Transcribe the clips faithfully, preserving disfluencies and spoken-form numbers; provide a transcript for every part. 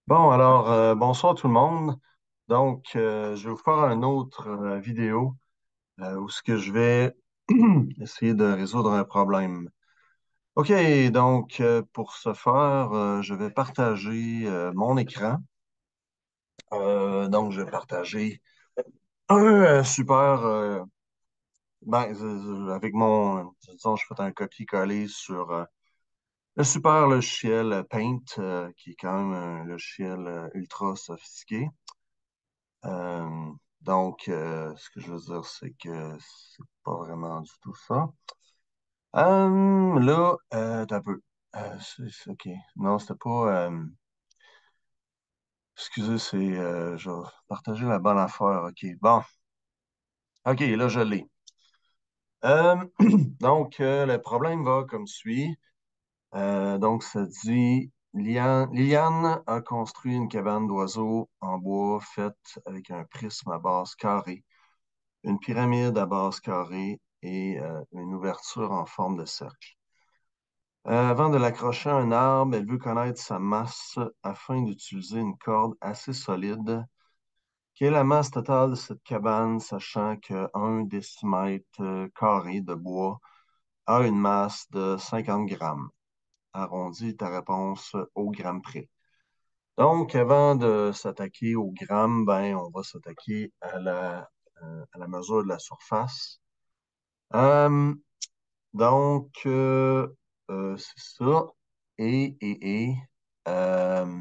Bon, alors, euh, bonsoir tout le monde. Donc, euh, je vais vous faire une autre euh, vidéo euh, où ce que je vais essayer de résoudre un problème. OK, donc, euh, pour ce faire, euh, je vais partager euh, mon écran. Euh, donc, je vais partager un euh, super, euh, ben, euh, avec mon, disons, je fais un copier-coller sur euh, le super logiciel Paint, euh, qui est quand même un logiciel euh, ultra sophistiqué. Euh, donc, euh, ce que je veux dire, c'est que c'est pas vraiment du tout ça. Euh, là, euh, attends un peu. Euh, c'est, c'est- OK. Non, c'était pas. euh, excusez, c'est. Euh, je vais partager la bonne affaire. OK. Bon. OK, là, je l'ai. Euh, donc, euh, le problème va comme suit. Euh, donc, ça dit Liane, Liliane a construit une cabane d'oiseaux en bois faite avec un prisme à base carrée, une pyramide à base carrée et euh, une ouverture en forme de cercle. Euh, avant de l'accrocher à un arbre, elle veut connaître sa masse afin d'utiliser une corde assez solide. Quelle est la masse totale de cette cabane, sachant qu'un décimètre euh, carré de bois a une masse de cinquante grammes? Arrondis ta réponse au gramme près. Donc, avant de s'attaquer au gramme, ben, on va s'attaquer à la, euh, à la mesure de la surface. Euh, Donc, euh, euh, c'est ça. Et, et, et, euh,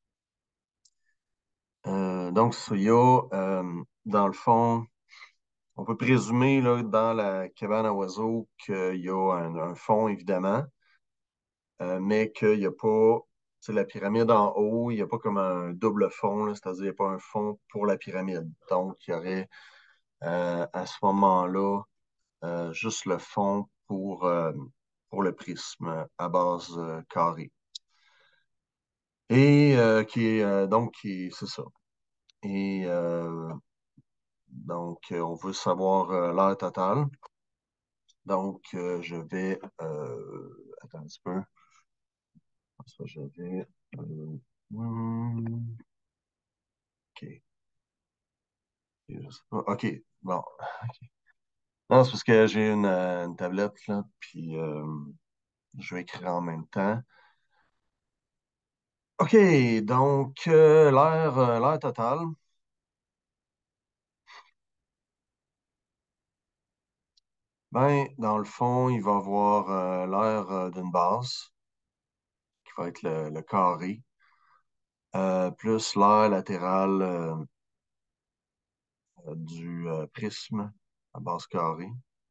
euh, donc, ça, il y a, euh, dans le fond, on peut présumer, là, dans la cabane à oiseaux qu'il y a un, un fond, évidemment, euh, mais qu'il n'y a pas, tu sais, la pyramide en haut, il n'y a pas comme un double fond, là, c'est-à-dire il n'y a pas un fond pour la pyramide. Donc, il y aurait, euh, à ce moment-là, euh, juste le fond pour, euh, pour le prisme à base euh, carrée. Et euh, qui est euh, donc qui est- c'est ça. Et euh, donc euh, on veut savoir euh, l'heure totale. Donc euh, je vais euh, attends un petit peu. Ça, je vais euh, hmm, OK. Je sais pas. OK. Bon. Non, c'est parce que j'ai une, euh, une tablette là, puis euh, je vais écrire en même temps. OK, donc euh, l'heure euh, l'heure totale. Ben, dans le fond, il va avoir euh, l'aire euh, d'une base, qui va être le, le carré, euh, plus l'aire latérale euh, du euh, prisme à base carrée,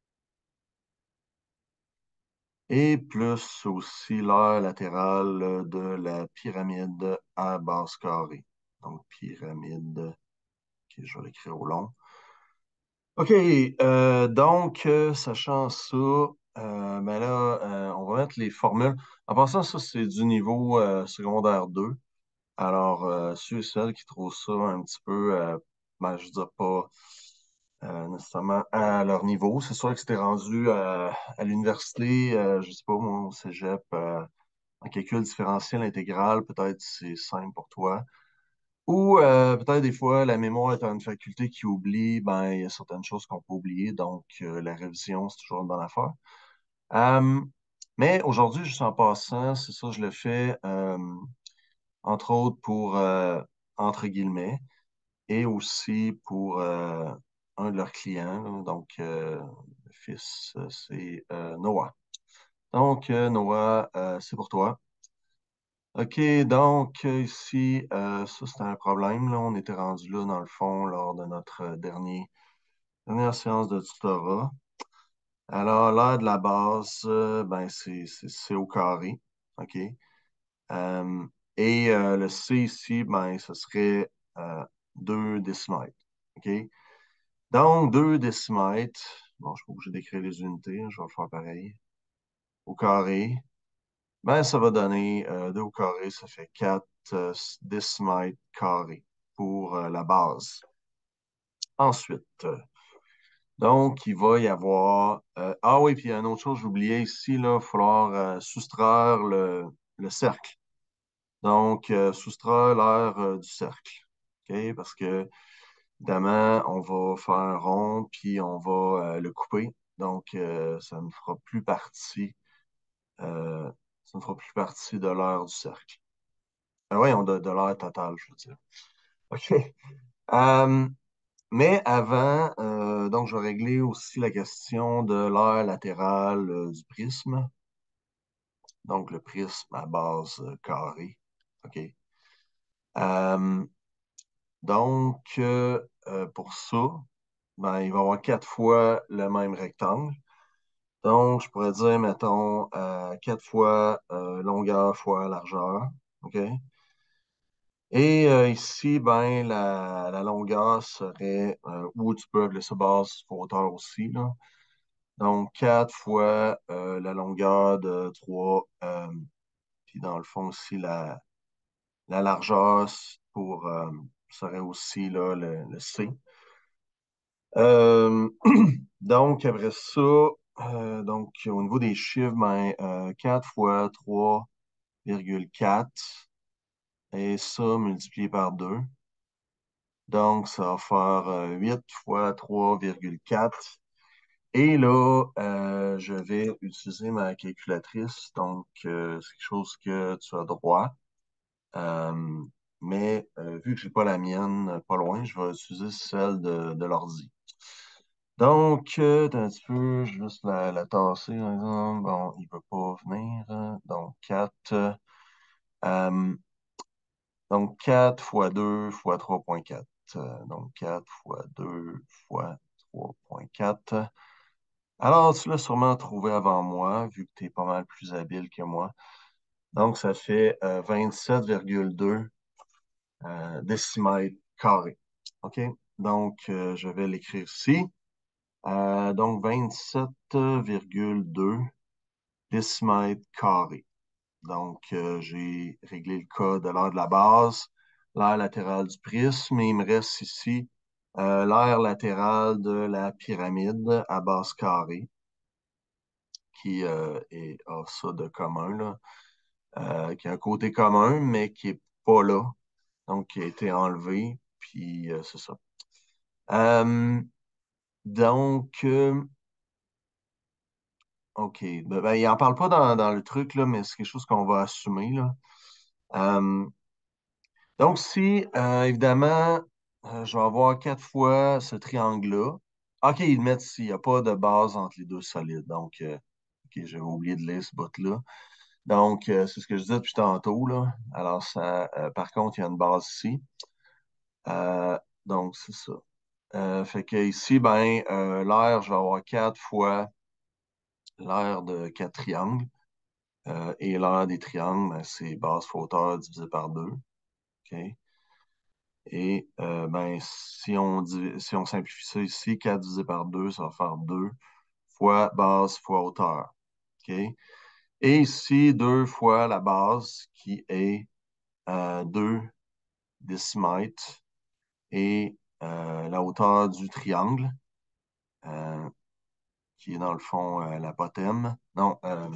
et plus aussi l'aire latérale euh, de la pyramide à base carrée. Donc, pyramide, ok, je vais l'écrire au long. OK, euh, donc, euh, sachant ça, euh, ben là, euh, on va mettre les formules. En passant, ça, c'est du niveau euh, secondaire deux. Alors, euh, ceux et celles qui trouvent ça un petit peu, euh, ben, je ne dirais pas euh, nécessairement à leur niveau. C'est sûr que si t'es rendu euh, à l'université, euh, je sais pas, moi, au cégep, euh, en calcul différentiel intégral, peut-être c'est simple pour toi. Ou euh, peut-être des fois, la mémoire étant une faculté qui oublie, ben, il y a certaines choses qu'on peut oublier, donc euh, la révision, c'est toujours une bonne affaire. Euh, mais aujourd'hui, juste en passant, c'est ça, je le fais, euh, entre autres pour, euh, entre guillemets, et aussi pour euh, un de leurs clients, là. Donc, euh, le fils, euh, c'est euh, Noah. Donc, euh, Noah, euh, c'est pour toi. OK, donc euh, ici, euh, ça c'est un problème, là. On était rendu là, dans le fond, lors de notre euh, dernier, dernière séance de tutorat. Alors, l'aire de la base, euh, ben, c'est c'est- c'est au carré. OK? Euh, et euh, le C ici, ben, ce serait euh, deux décimètres. OK? Donc, deux décimètres. Bon, je suis pas obligé d'écrire les unités, hein, je vais le faire pareil. Au carré. Ben, ça va donner euh, deux au carré, ça fait quatre euh, décimètres carrés pour euh, la base. Ensuite, euh, donc, il va y avoir. Euh, ah oui, puis il y a une autre chose, j'oubliais ici, là, il va falloir euh, soustraire le, le cercle. Donc, euh, soustraire l'aire euh, du cercle. OK? Parce que, évidemment, on va faire un rond, puis on va euh, le couper. Donc, euh, ça ne fera plus partie, euh, ça ne fera plus partie de l'aire du cercle. Ah oui, on de, de l'aire totale, je veux dire. OK. Euh, mais avant, euh, donc, je vais régler aussi la question de l'aire latérale euh, du prisme. Donc, le prisme à base euh, carrée. OK. Euh, donc, euh, euh, pour ça, ben, il va y avoir quatre fois le même rectangle. Donc, je pourrais dire, mettons, euh, quatre fois euh, longueur fois largeur. OK? Et euh, ici, ben, la, la longueur serait, euh, ou tu peux appeler ça base fois hauteur aussi, là. Donc, quatre fois euh, la longueur de trois, euh, puis dans le fond aussi, la, la largeur pour, euh, serait aussi là, le, le C. Euh, donc, après ça, euh, donc, au niveau des chiffres, ben, euh, quatre fois trois virgule quatre et ça multiplié par deux. Donc, ça va faire euh, huit fois trois virgule quatre. Et là, euh, je vais utiliser ma calculatrice. Donc, euh, c'est quelque chose que tu as droit. Euh, mais euh, vu que j'ai pas la mienne euh, pas loin, je vais utiliser celle de, de l'ordi. Donc, euh, attends un petit peu, je vais juste la, la tasser, par exemple. Bon, il ne peut pas venir. hein. Donc, quatre. euh, donc, quatre fois deux fois trois virgule quatre. Euh, donc, quatre fois deux fois trois virgule quatre. Alors, tu l'as sûrement trouvé avant moi, vu que tu es pas mal plus habile que moi. Donc, ça fait euh, vingt-sept virgule deux euh, décimètres carrés. OK? Donc, euh, je vais l'écrire ici. Euh, donc, vingt-sept virgule deux décimètres carrés. Donc, euh, j'ai réglé le cas de l'aire de la base, l'aire latérale du prisme, et il me reste ici euh, l'aire latérale de la pyramide à base carrée, qui euh, est, a ça de commun, là, euh, qui a un côté commun, mais qui n'est pas là, donc qui a été enlevé, puis euh, c'est ça. Euh, donc, euh, OK. Ben, ben, il n'en parle pas dans, dans le truc, là, mais c'est quelque chose qu'on va assumer, là. Euh, donc, si, euh, évidemment, euh, je vais avoir quatre fois ce triangle-là. OK, ils le mettent ici. Il n'y a pas de base entre les deux solides. Donc, euh, OK, j'avais oublié de lire ce bout-là. Donc, euh, c'est ce que je disais depuis tantôt, là. Alors, ça, euh, par contre, il y a une base ici. Euh, donc, c'est ça. Euh, fait que ici, ben, euh, l'aire, je vais avoir quatre fois l'aire de quatre triangles. Euh, et l'aire des triangles, ben, c'est base fois hauteur divisé par deux. OK? Et euh, ben, si on, divi- si on simplifie ça ici, quatre divisé par deux, ça va faire deux fois base fois hauteur. OK? Et ici, deux fois la base qui est euh, deux décimètres et euh, la hauteur du triangle, euh, qui est dans le fond euh, l'apothème. Non, euh,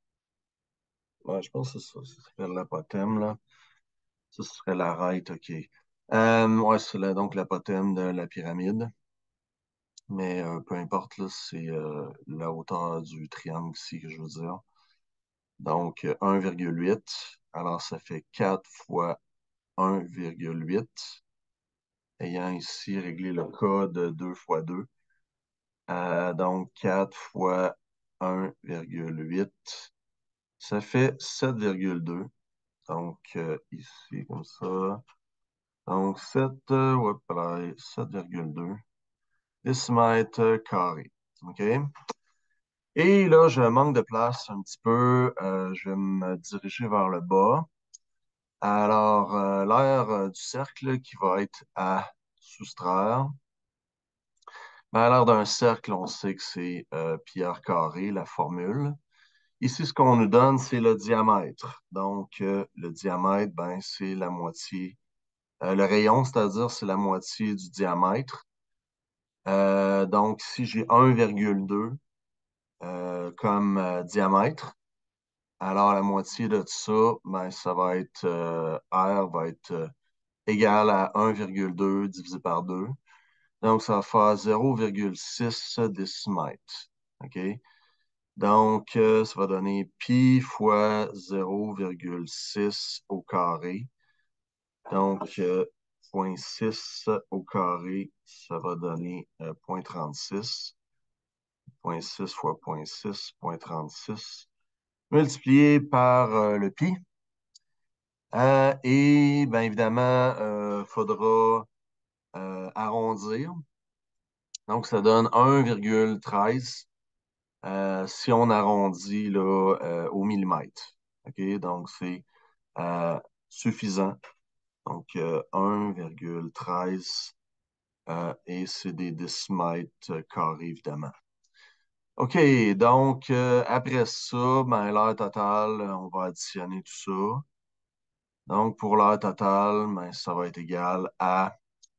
ouais, je pense que c'est ça, ça s'appelle l'apothème, là. Ça, ce serait l'arête, OK. Euh, ouais, c'est la- donc l'apothème de la pyramide. Mais euh, peu importe, là, c'est euh, la hauteur du triangle ici que je veux dire. Donc, euh, un virgule huit. Alors, ça fait quatre fois un virgule huit. Ayant ici réglé le cas de deux fois deux. Euh, donc, quatre fois un virgule huit. Ça fait sept virgule deux. Donc, euh, ici, comme ça. Donc, sept, euh, ouais, voilà, sept virgule deux décimètres carrés. OK? Et là, je manque de place un petit peu. Euh, je vais me diriger vers le bas. Alors, euh, l'aire euh, du cercle qui va être à soustraire. Ben, à l'aire d'un cercle, on sait que c'est euh, pi r carré, la formule. Ici, ce qu'on nous donne, c'est le diamètre. Donc, euh, le diamètre, ben, c'est la moitié. Euh, le rayon, c'est-à-dire, c'est la moitié du diamètre. Euh, donc, si j'ai un virgule deux euh, comme euh, diamètre, Alors, la moitié de ça, ben, ça va être, euh, R va être euh, égal à un virgule deux divisé par deux. Donc, ça va faire zéro virgule six décimètres. OK? Donc, euh, ça va donner pi fois zéro virgule six au carré. Donc, euh, zéro virgule six au carré, ça va donner euh, zéro virgule trente-six. zéro virgule six fois zéro virgule six, zéro virgule trente-six, multiplié par euh, le pi. Euh, et bien évidemment, il faudra euh, arrondir. Donc, ça donne un virgule treize euh, si on arrondit là, euh, au millimètre. OK? Donc, c'est euh, suffisant. Donc, euh, un virgule treize euh, et c'est des décimètres carrés, évidemment. OK, donc euh, après ça, ben, l'heure totale, on va additionner tout ça. Donc, pour l'heure totale, ben, ça va être égal à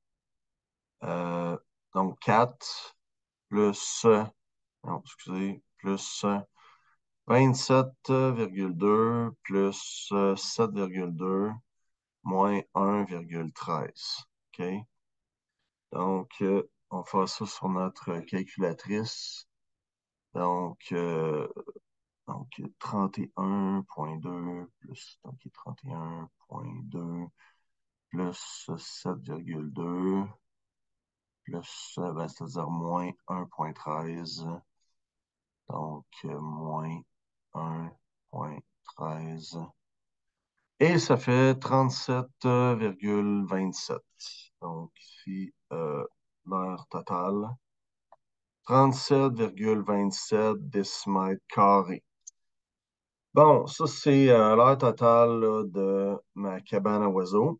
euh, donc quatre plus, euh, non, excusez, plus euh, vingt-sept virgule deux plus euh, sept virgule deux moins un virgule treize. OK? Donc, euh, on va faire ça sur notre calculatrice. Donc, euh, donc trente et un virgule deux plus donc, trente et un virgule deux plus sept virgule deux plus, euh, ben, c'est-à-dire moins un virgule treize. Donc, euh, moins un virgule treize. Et ça fait trente-sept virgule vingt-sept. Donc, ici, euh, l'heure totale. trente-sept virgule vingt-sept décimètres carrés. Bon, ça, c'est euh, l'heure totale là, de ma cabane à oiseaux.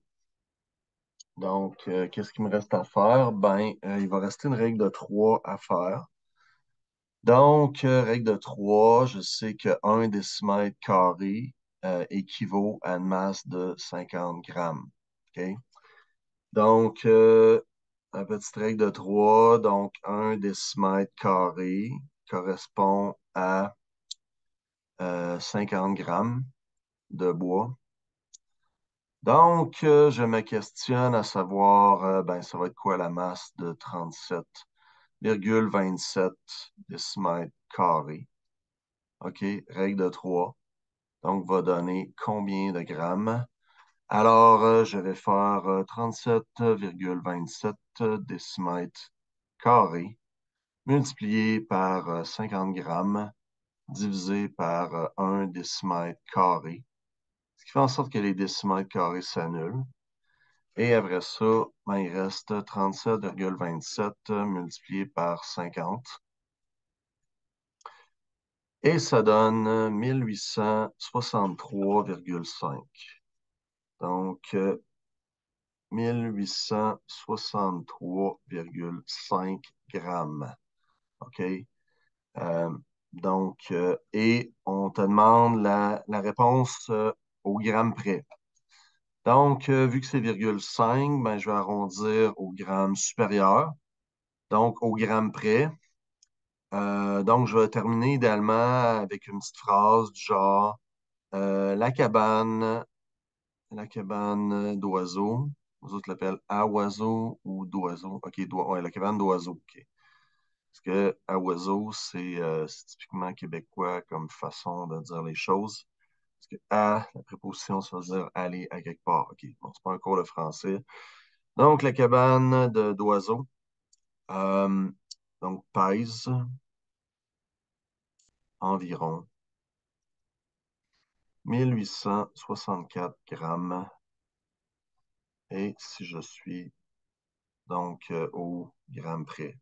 Donc, euh, qu'est-ce qu'il me reste à faire? Ben, euh, il va rester une règle de trois à faire. Donc, euh, règle de trois, je sais que un décimètre carré euh, équivaut à une masse de cinquante grammes. OK? Donc, euh, la petite règle de trois, donc un décimètre carré correspond à euh, cinquante grammes de bois. Donc, euh, je me questionne à savoir, euh, ben, ça va être quoi la masse de trente-sept virgule vingt-sept décimètres carrés. OK, règle de trois. Donc, va donner combien de grammes? Alors, euh, je vais faire euh, trente-sept virgule vingt-sept décimètres carrés multiplié par euh, cinquante grammes divisé par euh, un décimètre carré. Ce qui fait en sorte que les décimètres carrés s'annulent. Et après ça, ben, il reste trente-sept virgule vingt-sept multiplié par cinquante. Et ça donne mille huit cent soixante-trois virgule cinq. Donc, euh, mille huit cent soixante-trois virgule cinq grammes. OK? Euh, donc, euh, et on te demande la, la réponse euh, au gramme près. Donc, euh, vu que c'est virgule cinq, ben, je vais arrondir au gramme supérieur, donc au gramme près. Euh, donc, je vais terminer idéalement avec une petite phrase du genre euh, la cabane, la cabane d'oiseaux. Vous autres l'appellent à oiseau ou d'oiseau. OK, d'oi- ouais, la cabane d'oiseaux. OK. Parce que à oiseau, c'est euh, c'est typiquement québécois comme façon de dire les choses. Parce que à, la préposition, ça veut dire aller à quelque part. OK, bon, c'est pas un cours de français. Donc, la cabane de- d'oiseaux. Euh, donc, pèse environ mille huit cent soixante-quatre grammes. Et si je suis donc euh, au gramme près.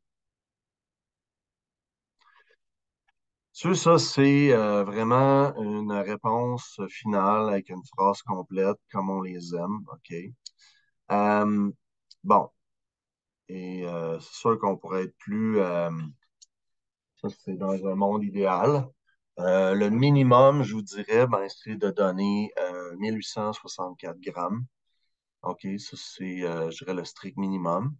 Sur ça, c'est euh, vraiment une réponse finale avec une phrase complète, comme on les aime. OK? Euh, bon, et euh, c'est sûr qu'on pourrait être plus. Euh, ça, c'est dans un monde idéal. Euh, le minimum, je vous dirais, ben, c'est de donner euh, mille huit cent soixante-quatre grammes. OK, ça, c'est, euh, je dirais, le strict minimum.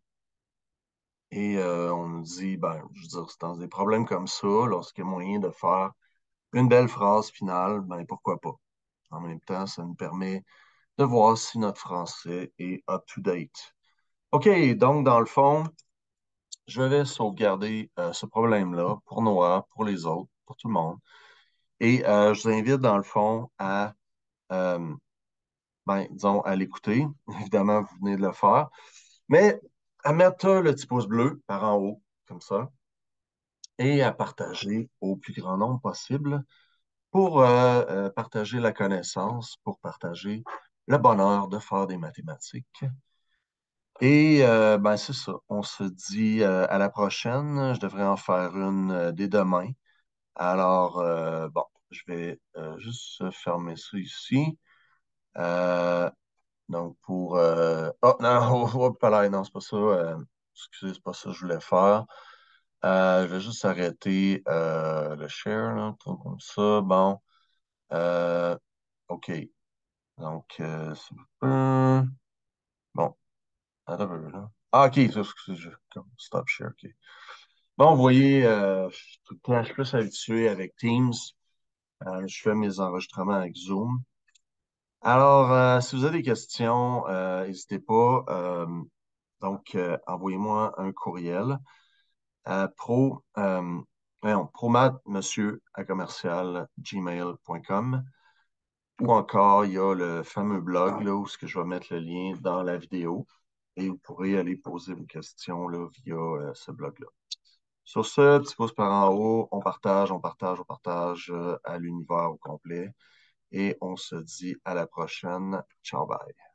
Et euh, on nous dit, ben, je veux dire, c'est dans des problèmes comme ça, lorsqu'il y a moyen de faire une belle phrase finale, ben pourquoi pas. En même temps, ça nous permet de voir si notre français est up-to-date. OK, donc dans le fond, je vais sauvegarder euh, ce problème-là pour Noah, pour les autres, pour tout le monde. Et euh, je vous invite dans le fond à, euh, ben, disons, à l'écouter. Évidemment, vous venez de le faire. Mais à mettre le petit pouce bleu par en haut, comme ça, et à partager au plus grand nombre possible pour euh, euh, partager la connaissance, pour partager le bonheur de faire des mathématiques. Et euh, ben c'est ça. On se dit euh, à la prochaine. Je devrais en faire une euh, dès demain. Alors, euh, bon, je vais euh, juste fermer ça ici. Euh, donc, pour... euh, Oh, non, oh, oh, pas là, non, c'est pas ça. Euh, excusez, c'est pas ça que je voulais faire. Euh, je vais juste arrêter euh, le share, là, tout comme ça. Bon, euh, OK. Donc, euh, c'est- euh, bon, attends un peu, là. Ah, OK, ça, excusez, je... comme stop share, OK. Bon, vous voyez, euh, je suis tout le temps, je suis plus habitué avec Teams. Euh, je fais mes enregistrements avec Zoom. Alors, euh, si vous avez des questions, euh, n'hésitez pas. Euh, donc, euh, envoyez-moi un courriel à pro, euh, voyons, promat, monsieur, à commercial, gmail point com. Ou encore, il y a le fameux blog là, où ce que je vais mettre le lien dans la vidéo. Et vous pourrez aller poser vos questions là, via euh, ce blog-là. Sur ce, petit pouce par en haut, on partage, on partage, on partage euh, à l'univers au complet. Et on se dit à la prochaine. Ciao, bye.